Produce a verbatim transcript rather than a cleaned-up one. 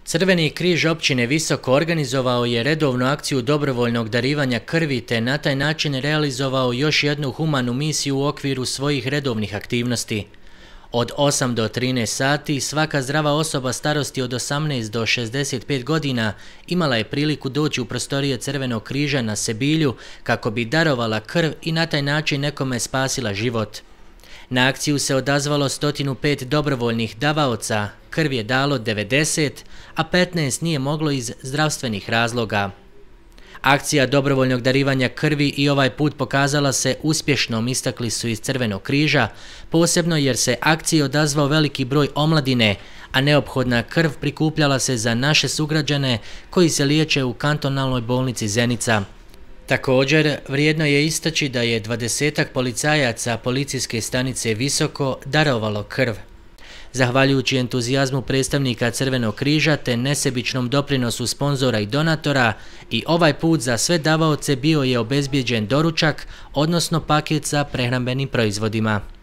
Crveni križ općine Visoko organizovao je redovnu akciju dobrovoljnog darivanja krvi te na taj način realizovao još jednu humanu misiju u okviru svojih redovnih aktivnosti. Od osam do trinaest sati svaka zdrava osoba starosti od osamnaest do šezdeset pet godina imala je priliku doći u prostorije Crvenog križa na Sebilju kako bi darovala krv i na taj način nekome spasila život. Na akciju se odazvalo sto pet dobrovoljnih davaoca, krv je dalo devedeset, a petnaest nije moglo iz zdravstvenih razloga. Akcija dobrovoljnog darivanja krvi i ovaj put pokazala se uspješnom, istakli su iz Crvenog križa, posebno jer se akciji odazvao veliki broj omladine, a neophodna krv prikupljala se za naše sugrađane koji se liječe u kantonalnoj bolnici Zenica. Također, vrijedno je istaći da je dvadesetak policajaca policijske stanice Visoko darovalo krv. Zahvaljujući entuzijazmu predstavnika Crvenog križa te nesebičnom doprinosu sponzora i donatora, i ovaj put za sve davaoce bio je obezbijeđen doručak, odnosno paket sa prehrambenim proizvodima.